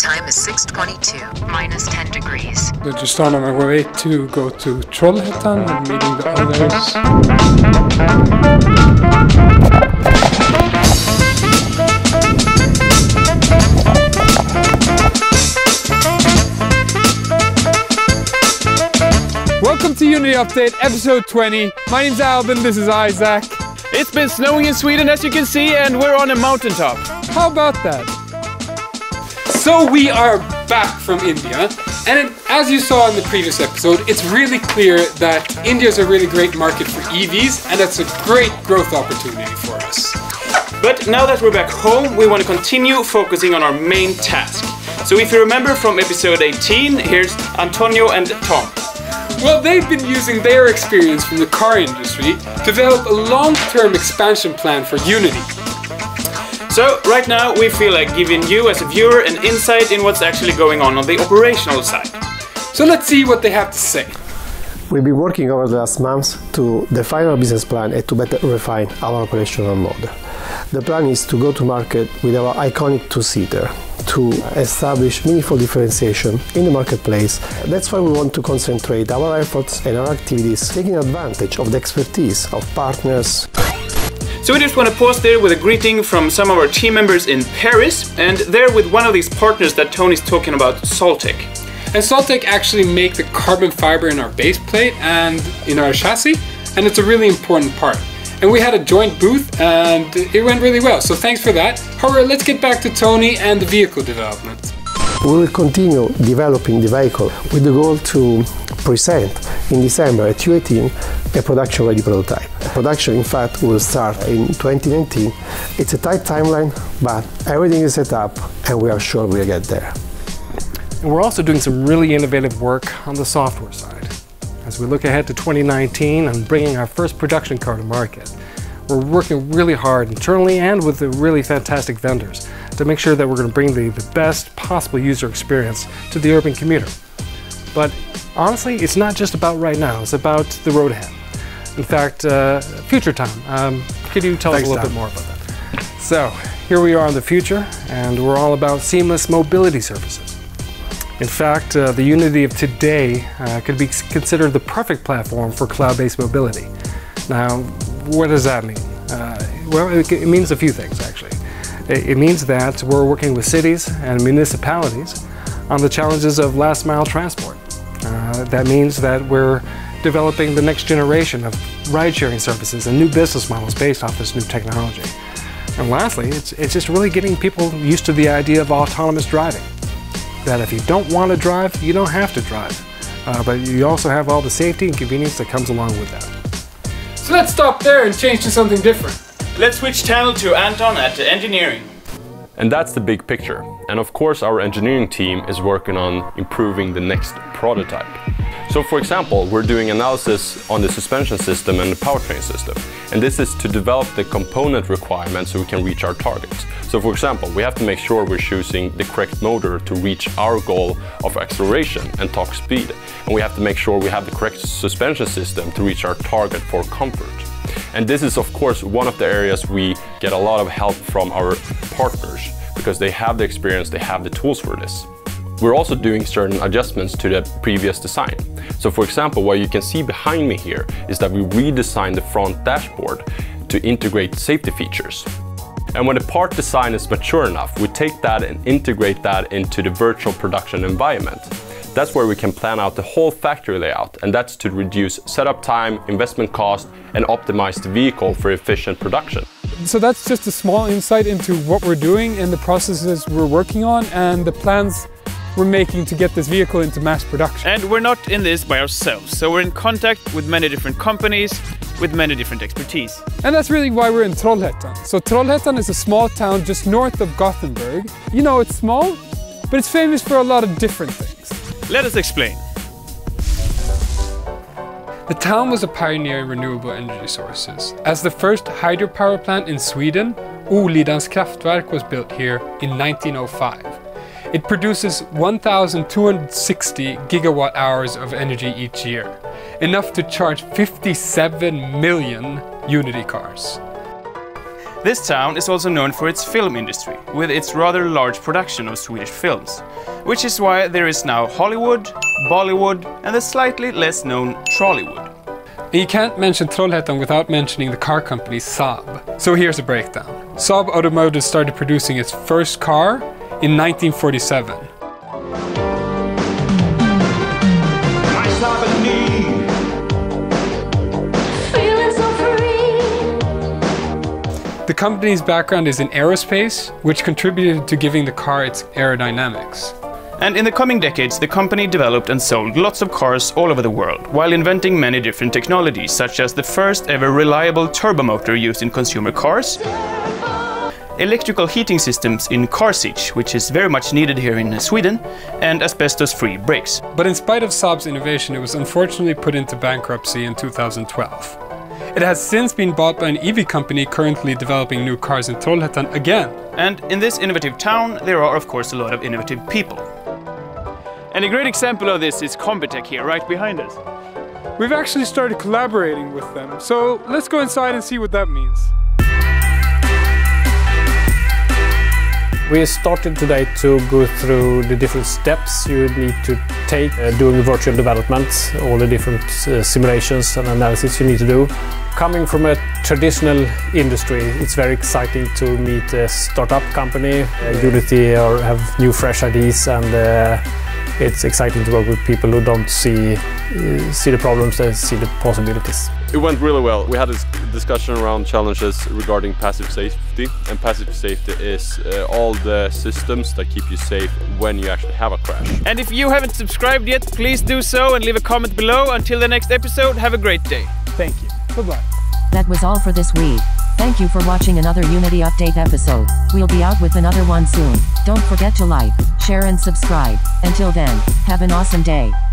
time is 6:22, minus 10 degrees. We're just on our way to go to Trollhättan and meeting the others. Welcome to Unity Update, episode 20. My name's Alvin, this is Isaac. It's been snowing in Sweden, as you can see, and we're on a mountaintop. How about that? So we are back from India, and as you saw in the previous episode, it's really clear that India is a really great market for EVs, and that's a great growth opportunity for us. But now that we're back home, we want to continue focusing on our main task. So if you remember from episode 18, here's Antonio and Tom. Well, they've been using their experience from the car industry to develop a long-term expansion plan for Unity. So, right now we feel like giving you as a viewer an insight in what's actually going on the operational side. So let's see what they have to say. We've been working over the last months to define our business plan and to better refine our operational model. The plan is to go to market with our iconic two-seater, to establish meaningful differentiation in the marketplace. That's why we want to concentrate our efforts and our activities, taking advantage of the expertise of partners. So we just want to pause there with a greeting from some of our team members in Paris, and there with one of these partners that Tony's talking about, Zoltek. And Zoltek actually make the carbon fiber in our base plate and in our chassis, and it's a really important part. And we had a joint booth and it went really well, so thanks for that. However, let's get back to Tony and the vehicle development. We will continue developing the vehicle with the goal to present in December at U18 a production-ready prototype. Production, in fact, will start in 2019. It's a tight timeline, but everything is set up and we are sure we'll get there. And we're also doing some really innovative work on the software side. As we look ahead to 2019 and bringing our first production car to market, we're working really hard internally and with the really fantastic vendors to make sure that we're going to bring the best possible user experience to the urban commuter. But honestly, it's not just about right now, it's about the road ahead. In fact, future time. Could you tell us a little bit more about that? So, here we are in the future, and we're all about seamless mobility services. In fact, the Unity of today could be considered the perfect platform for cloud-based mobility. Now, what does that mean? Well, it means a few things, actually. It means that we're working with cities and municipalities on the challenges of last-mile transport. That means that we're developing the next generation of ride-sharing services and new business models based off this new technology. And lastly, it's just really getting people used to the idea of autonomous driving. That if you don't want to drive, you don't have to drive. But you also have all the safety and convenience that comes along with that. So let's stop there and change to something different. Let's switch channel to Anton at engineering. And that's the big picture. And of course our engineering team is working on improving the next prototype. So for example, we're doing analysis on the suspension system and the powertrain system. And this is to develop the component requirements so we can reach our targets. So for example, we have to make sure we're choosing the correct motor to reach our goal of acceleration and top speed. And we have to make sure we have the correct suspension system to reach our target for comfort. And this is of course one of the areas we get a lot of help from our partners because they have the experience, they have the tools for this. We're also doing certain adjustments to the previous design. So for example, what you can see behind me here is that we redesigned the front dashboard to integrate safety features. And when the part design is mature enough, we take that and integrate that into the virtual production environment. That's where we can plan out the whole factory layout, and that's to reduce setup time, investment cost, and optimize the vehicle for efficient production. So that's just a small insight into what we're doing and the processes we're working on and the plans we're making to get this vehicle into mass production. And we're not in this by ourselves, so we're in contact with many different companies, with many different expertise. And that's really why we're in Trollhättan. So Trollhättan is a small town just north of Gothenburg. You know, it's small, but it's famous for a lot of different things. Let us explain. The town was a pioneer in renewable energy sources. As the first hydropower plant in Sweden, Olidans kraftverk was built here in 1905. It produces 1,260 gigawatt hours of energy each year, enough to charge 57 million Unity cars. This town is also known for its film industry, with its rather large production of Swedish films, which is why there is now Hollywood, Bollywood and the slightly less known Trollywood. You can't mention Trollhättan without mentioning the car company Saab. So here's a breakdown. Saab Automotive started producing its first car in 1947. The company's background is in aerospace, which contributed to giving the car its aerodynamics. And in the coming decades, the company developed and sold lots of cars all over the world, while inventing many different technologies, such as the first ever reliable turbomotor used in consumer cars, electrical heating systems in car seats, which is very much needed here in Sweden, and asbestos-free brakes. But in spite of Saab's innovation, it was unfortunately put into bankruptcy in 2012. It has since been bought by an EV company currently developing new cars in Trollhättan again. And in this innovative town, there are of course a lot of innovative people. And a great example of this is Combitech here, right behind us. We've actually started collaborating with them, so let's go inside and see what that means. We started today to go through the different steps you need to take doing virtual development, all the different simulations and analysis you need to do. Coming from a traditional industry, it's very exciting to meet a startup company, Uniti, or have new fresh ideas, and it's exciting to work with people who don't see the problems, they see the possibilities. It went really well. We had a discussion around challenges regarding passive safety, and passive safety is all the systems that keep you safe when you actually have a crash. And if you haven't subscribed yet, please do so and leave a comment below. Until the next episode, have a great day. Thank you. Bye-bye. That was all for this week. Thank you for watching another Unity Update episode. We'll be out with another one soon. Don't forget to like, share and subscribe. Until then, have an awesome day.